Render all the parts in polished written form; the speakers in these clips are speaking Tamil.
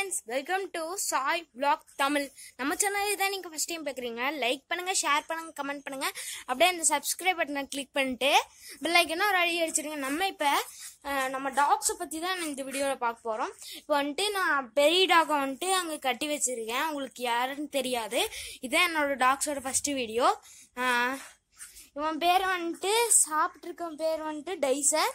friends, welcome to Sai Vlog Tamil. நம்ம சேனலை தான் நீங்க ஃபர்ஸ்ட் டைம் பார்க்குறீங்க, லைக் பண்ணுங்க, ஷேர் பண்ணுங்க, கமெண்ட் பண்ணுங்க. அப்படியே அந்த சப்ஸ்கிரைப் பட்டனை கிளிக் பண்ணிட்டு பெல் ஐக்கனை ரெடி அடிச்சிருங்க. நம்ம இப்போ நம்ம டாக்ஸை பற்றி தான் இந்த வீடியோவில் பார்க்க போகிறோம். இப்போ வந்துட்டு நான் பெரிய டாகை வந்துட்டு அங்கே கட்டி வச்சிருக்கேன். உங்களுக்கு யாருன்னு தெரியாது. இதான் என்னோட டாக்ஸோட ஃபர்ஸ்ட் வீடியோ. இவன் பேர் வந்துட்டு சாப்பிட்ருக்கவன் பேர் வந்துட்டு டைசர்.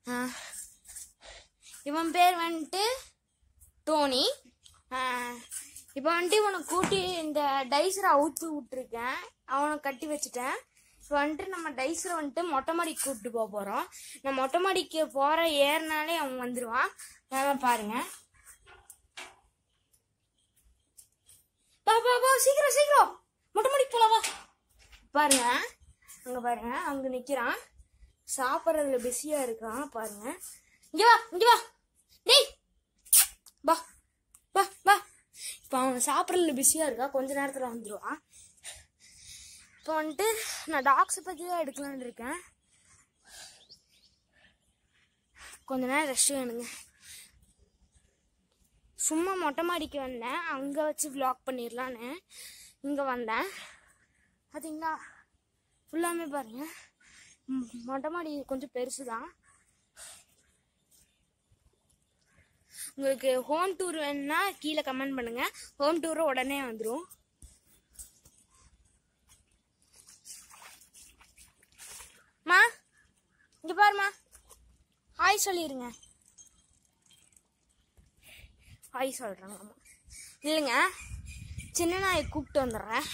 இவன் பேர் வந்துட்டு டோனி. இப்போ வந்துட்டு இவனை கூட்டி இந்த டைசரை அவுத்து விட்டுருக்கேன், அவனை கட்டி வச்சுட்டேன். இப்போ வந்துட்டு நம்ம டைசரை வந்துட்டு மொட்டை மாடிக்கு கூப்பிட்டு போக போகிறோம். நான் மொட்டை மாடிக்கு போகிற ஏறினாலே அவன் வந்துடுவான். அதெல்லாம் பாருங்க. பா பா பா, சீக்கிரம் சீக்கிரம் மொட்டை மாடிக்கு போகலாவா. பாருங்க, அங்கே பாருங்க, அங்கே நிற்கிறான், சாப்பிட்றதுல பிஸியாக இருக்கான். பாருங்க, இங்கே வா இங்கே வா, டேய் பா பா பா. இப்போ அவன் சாப்பிட்றதுல பிஸியாக இருக்கா, கொஞ்ச நேரத்தில் வந்துடுவான். இப்போ வந்துட்டு நான் டாக்ஸை பற்றி தான் எடுக்கலான்னு இருக்கேன். கொஞ்ச நேரம் ரெஸ்ட் வேணுங்க. சும்மா மொட்டை மாடிக்கு வந்தேன், அங்கே வச்சு விளாக் பண்ணிடலான்னு இங்கே வந்தேன். பார்த்தீங்களா, ஃபுல்லாமே பாருங்க. மொட்டை மாடி கொஞ்சம் பெருசு தான். உங்களுக்கு ஹோம் டூர் வேணும்னா கீழே கமெண்ட் பண்ணுங்க, ஹோம் டூர் உடனே வந்துடும். மா இங்க பாருமா, ஹாய் சொல்லிருங்க. ஹாய் சொல்றாங்க. அம்மா இல்லைங்க, சின்ன நாயை கூப்பிட்டு வந்துடுறேன்.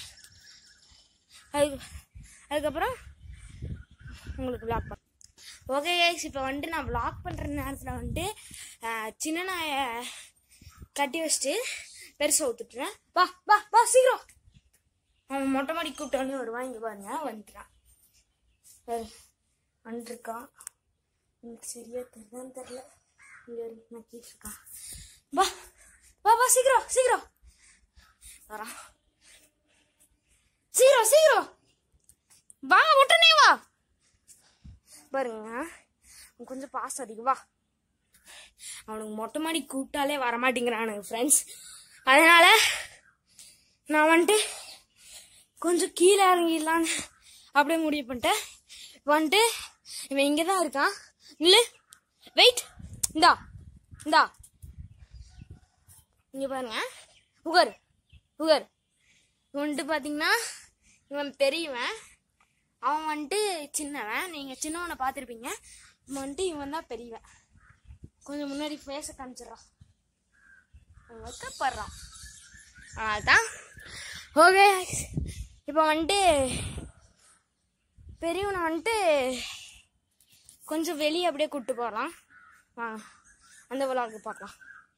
அதுக்கப்புறம் உங்களுக்கு விளாக் பண்ண. ஓகே கைஸ், இப்போ வந்துட்டு நான் விளாக் பண்ணுற நேரத்தில் வந்துட்டு சின்ன நாயை கட்டி வச்சுட்டு பெருசாக ஊற்றுட்டுறேன். வா வா வா சீக்கிரம். அவன் மொட்டை மாடி கூப்பிட்டு வந்து வருவான். இங்கே பாருங்க, வந்துட்டான், வந்துருக்கான். எனக்கு சரியா தெரியான்னு தெரில, இங்கே நக்கிட்டு இருக்கான். வா வா வா சீக்கிரம் சீக்கிரம் வரான். சீக்கிரம் சீக்கிரம் வா, உடனே வா. பாருங்க, கொஞ்சம் பாசம் அதிகம். வா, அவனுக்கு மொட்டை மாடி கூப்பிட்டாலே வரமாட்டேங்கிறானுங்க ஃப்ரெண்ட்ஸ். அதனால நான் வந்துட்டு கொஞ்சம் கீழே இறங்கிடலான்னு அப்படியே முடிவு பண்ணிட்டேன். வந்துட்டு இவன் இங்கே தான் இருக்கான். இல்லை வெயிட், இந்தா இந்தா இங்கே பாருங்க, உகர் உகர். வந்துட்டு பார்த்தீங்கன்னா இவன் பெரியவன், அவன் வந்துட்டு சின்னவன். நீங்கள் சின்னவனை பார்த்துருப்பீங்க. இவன் வந்துட்டு இவன் தான் பெரியவன். கொஞ்சம் முன்னாடி ஃபேஸை காமிச்சிட்றான், அவன் வைக்கப்படுறான். அதான் ஓகே. இப்போ வந்துட்டு பெரியவனை வந்துட்டு கொஞ்சம் வெளியே அப்படியே கூப்பிட்டு போகலாம். அந்த விளாக்கு பார்க்கலாம்.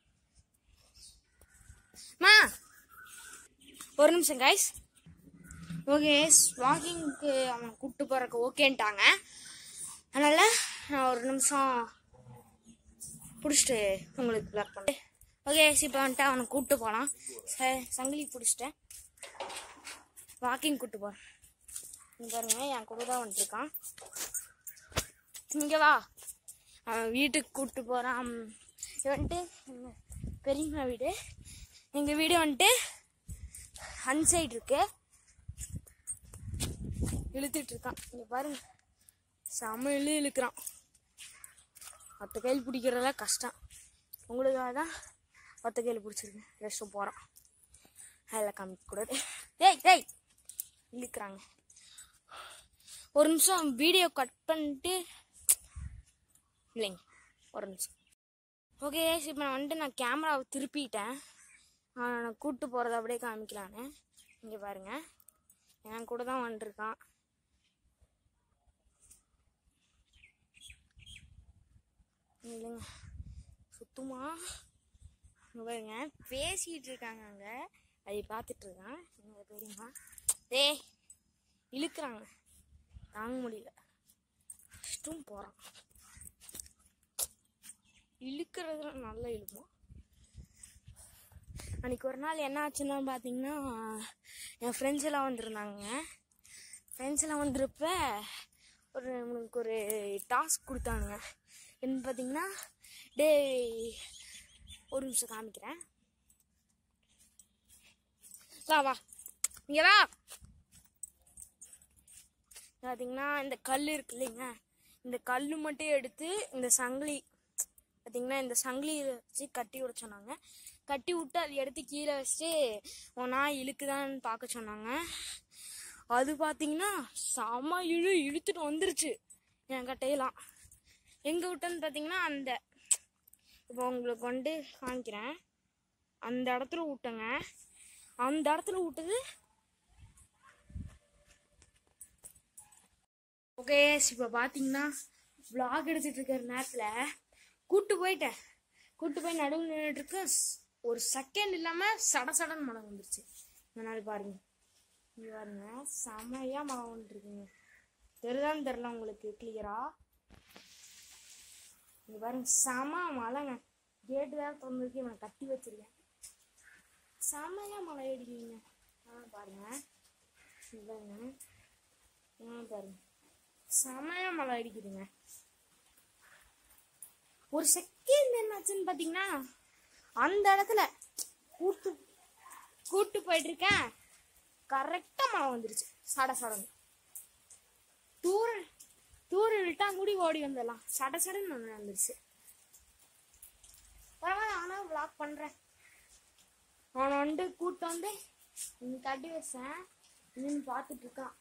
மா ஒரு நிமிஷம் கைஸ். ஓகே, வாக்கிங்க்கு அவன் கூப்பிட்டு போகிறக்கு ஓகேன்ட்டாங்க. அதனால் நான் ஒரு நிமிஷம் பிடிச்சிட்டு உங்களுக்கு விளாக் பண்ணேன். ஓகே, இப்போ வந்துட்டு அவனை கூப்பிட்டு போகலாம். சங்கிலி பிடிச்சிட்டேன், வாக்கிங் கூப்பிட்டு போகிறேன். இங்கே பாருங்க, என் கூட தான் வந்துட்டுருக்கான். இங்கே வா, அவன் வீட்டுக்கு கூப்பிட்டு போகிறான். இது வந்துட்டு எங்கள் பெரியம்மா வீடு. எங்கள் வீடு வந்துட்டு அன்சைடு இருக்கு. இழுத்துட்டு இருக்கான். இங்கே பாருங்க, செம்ம இழுக்கிறான். 10 கையில் பிடிக்கிறதெல்லாம் கஷ்டம். உங்களுக்காக தான் 10 கையில் பிடிச்சிருக்கேன். ரெஸ்ட்டும் போகிறான், அதில் காமிக்கக்கூடாது. டேய் டேய் இழுக்கிறாங்க. ஒரு நிமிஷம் வீடியோ கட் பண்ணிட்டு இல்லைங்க, ஒரு நிமிஷம். ஓகே, இப்போ நான் வந்துட்டு நான் கேமராவை திருப்பிட்டேன். நான் கூப்பிட்டு போகிறத அப்படியே காமிக்கலான்னு. இங்கே பாருங்க, என் கூட தான் வந்துருக்கான். இல்லைங்க, சுத்தமா அங்கே பாருங்க, பேசிகிட்டு இருக்காங்க அங்கே, அதை பார்த்துட்டு இருக்கான். எங்கள் பெரியம்மா டேய் இழுக்கிறாங்க, தாங்க முடியல, இஷ்டம் போகிறான். இழுக்கிறதுல நல்லா இழுப்போம். அன்றைக்கி ஒரு நாள் என்ன ஆச்சுன்னா பார்த்தீங்கன்னா, என் ஃப்ரெண்ட்ஸ் எல்லாம் வந்துருந்தாங்க. ஃப்ரெண்ட்ஸ் எல்லாம் வந்துருப்ப நம்மளுக்கு ஒரு டாஸ்க் கொடுத்தானுங்க. என்ன பார்த்தீங்கன்னா, டே ஒரு நிமிஷம் காமிக்கிறேன். வா இங்க வா. பார்த்தீங்கன்னா இந்த கல் இருக்கு இல்லைங்க, இந்த கல் மட்டும் எடுத்து இந்த சங்கிலி பார்த்தீங்கன்னா இந்த சங்கிலி வச்சு கட்டி விட சொன்னாங்க. கட்டி விட்டு அதை எடுத்து கீழே வச்சுட்டு ஒன்றா இழுக்குதான்னு பார்க்க சொன்னாங்க. அது பார்த்தீங்கன்னா செம இழுத்துட்டு வந்துருச்சு என் கட்டையெல்லாம். எங்கே விட்டேன்னு பார்த்தீங்கன்னா அந்த இப்போ உங்களுக்கு வந்து காமிக்கிறேன், அந்த இடத்துல விட்டேங்க. அந்த இடத்துல விட்டது ஓகே. இப்போ பார்த்தீங்கன்னா vlog எடுத்துட்டு இருக்கிற நேரத்தில் கூட்டு போய் நடுவில் நின்றுட்டு இருக்கு. ஒரு செகண்ட் இல்லாமல் சடன்னு மழை வந்துருச்சு. அதனால பாருங்க, இங்கே பாருங்க செமையா மழை வந்துருக்குங்க. தெரியுதான்னு தெரில உங்களுக்கு கிளியரா. இங்கே பாருங்க செம மழைங்க. கேட்டு தான் திறந்துருக்கு, இவனை கட்டி வச்சிருக்கேன். செமையா மழை அடிக்குங்க. பாருங்க பாருங்க பாருங்க செமையா மழை அடிக்குதுங்க. ஒரு செகண்ட் என்னாச்சுன்னு பாத்தீங்கன்னா அந்த இடத்துல கூட்டு போயிட்டு இருக்கேன், கரெக்டா மழை வந்துருச்சு. சடன்னு தூரல் விட்டா கூடி ஓடி வந்துடலாம். சடன்னு வந்துருச்சு. பரவாயில்ல, ஆனா விளாக் பண்றேன். அவனை வந்து கூட்டு வந்து கட்டி வச்சேன், நின்று பார்த்துட்டு இருக்கான்.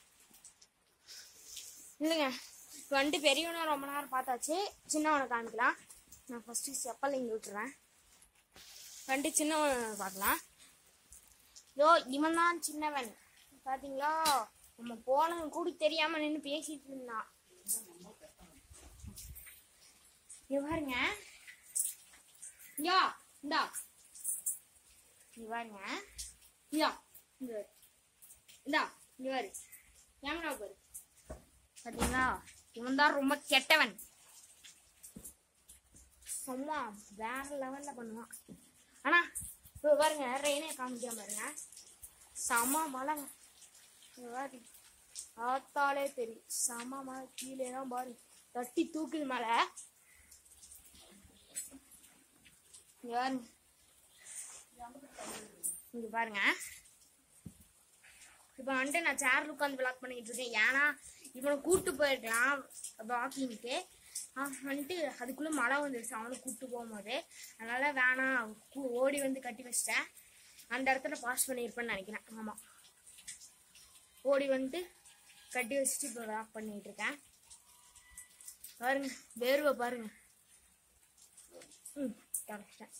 இல்லைங்க இப்போ வந்துட்டு பெரியவனை ரொம்ப நேரம் பார்த்தாச்சு, சின்னவனை காமிக்கலாம். நான் ஃபஸ்ட்டு செப்பல் இங்கே விட்டுறேன். வந்துட்டு சின்னவனை பார்க்கலாம். இவன் தான் சின்னவன். பார்த்தீங்களா, நம்ம போனது கூட தெரியாமல் நின்று பேசிட்டு இருந்தான். இங்க பாருங்க, இந்தா இங்க பாருங்க, இந்தா இங்க பாரு, கேமரா பாரு. பார்த்தீங்களா, இவன் தான் ரொம்ப கெட்டவன். சும்மா வேற லெவல்ல பண்ணுவான். ஆனா இப்போ பாருங்க, ரெயினே காமிக்காம பாருங்க, செம மழைங்க. பார்த்தாலே தெரியும் செம மழை. கீழே தான் பாருங்க தட்டி தூக்குது மழை. இங்க பாருங்க, இப்போ வந்துட்டு நான் சேர்ல உட்காந்து விளாக் பண்ணிட்டு இருக்கேன். ஏன்னா இவனை கூப்பிட்டு போயிடலாம் வாக்கிங்க்கு. வந்துட்டு அதுக்குள்ளே மழை வந்துடுச்சு அவனை கூப்பிட்டு போகும்போது. அதனால வேணாம், ஓடி வந்து கட்டி வச்சிட்டேன். அந்த இடத்துல பாஸ் பண்ணியிருப்பேன்னு நினைக்கிறேன். ஆமாம், ஓடி வந்துட்டு கட்டி வச்சுட்டு இப்போ விளாக் பண்ணிட்டு இருக்கேன். பாருங்க வேர்வை பாருங்க. கரெக்டாக.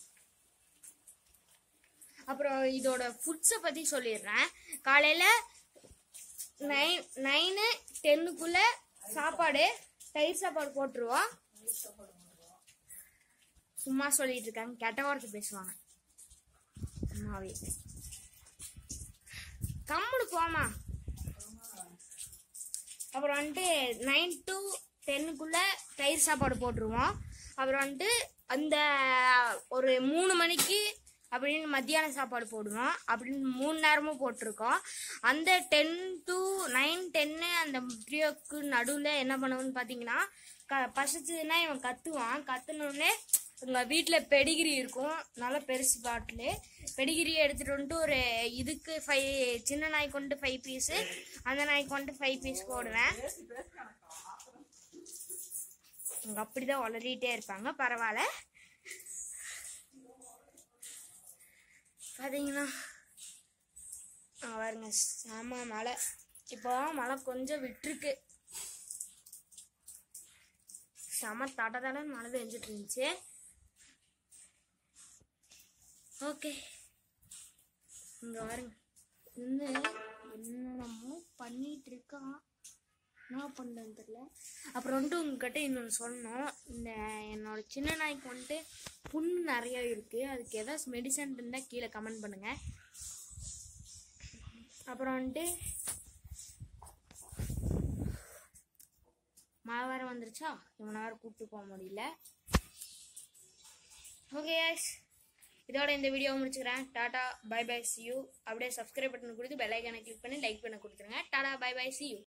அப்புறம் இதோட ஃபுட்ஸை பற்றி சொல்லிடுறேன். காலையில் 9-10க்குள்ள சாப்பாடு, தயிர் சாப்பாடு போட்டுருவோம். சும்மா சொல்லிட்டு இருக்காங்க, கெட்ட வார்த்தை பேசுவாங்க. சும்மாவே கம்முடு போமா. அப்புறம் வந்துட்டு 9 to 10க்குள்ள தயிர் சாப்பாடு போட்டுருவோம். அப்புறம் வந்துட்டு அந்த ஒரு 3 மணிக்கு அப்படின்னு மத்தியான சாப்பாடு போடுவோம். அப்படின்னு 3 நேரமும் போட்டிருக்கோம். அந்த 10 to 9-10 அந்த 3 நடுவில் என்ன பண்ணுவோன்னு பார்த்தீங்கன்னா, பசிச்சதுன்னா இவன் கத்துவான். கத்துனோடனே எங்கள் வீட்டில் பெடிகிரி இருக்கும், நல்லா பெருசு பாட்டிலு. பெடிகிரி எடுத்துகிட்டு வந்துட்டு ஒரு இதுக்கு 5, சின்ன நாய்க்கு வந்துட்டு 5 பீஸு, அந்த நாய்க்கு வந்துட்டு 5 பீஸ் போடுவேன். அவங்க அப்படிதான் வளரிட்டே இருப்பாங்க. பரவாயில்ல. பார்த்தீங்கன்னா பாருங்க செம மழை. இப்போ மழை கொஞ்சம் விட்டுருக்கு. செம தடன்னு மழை பெஞ்சிட்டு இருந்துச்சு. ஓகே, இங்க பாருங்க, இன்னும் என்னென்னமோ பண்ணிட்டு இருக்கான், என்ன பண்ணுறேன்னு தெரியல. அப்புறம் வந்துட்டு உங்ககிட்ட இன்னொன்று சொன்னோம். என்னோட சின்ன நாய்க்கு வந்துட்டு புண்ணு நிறைய இருக்குது. அதுக்கு ஏதாச்சும் மெடிசன் இருந்தால் கீழே கமெண்ட் பண்ணுங்கள். அப்புறம் வந்துட்டு மழை வேறு வந்துருச்சா, இவனை வேறு கூப்பிட்டு போக முடியல. ஓகே guys, இதோட இந்த வீடியோ முடிச்சுக்கிறேன். Tata bye bye see you. அப்படியே சப்ஸ்கிரைப் பட்டன் கொடுத்து பெல் ஐக்கானை கிளிக் பண்ணி லைக் பண்ண கொடுத்துருங்க. Tata bye bye see you.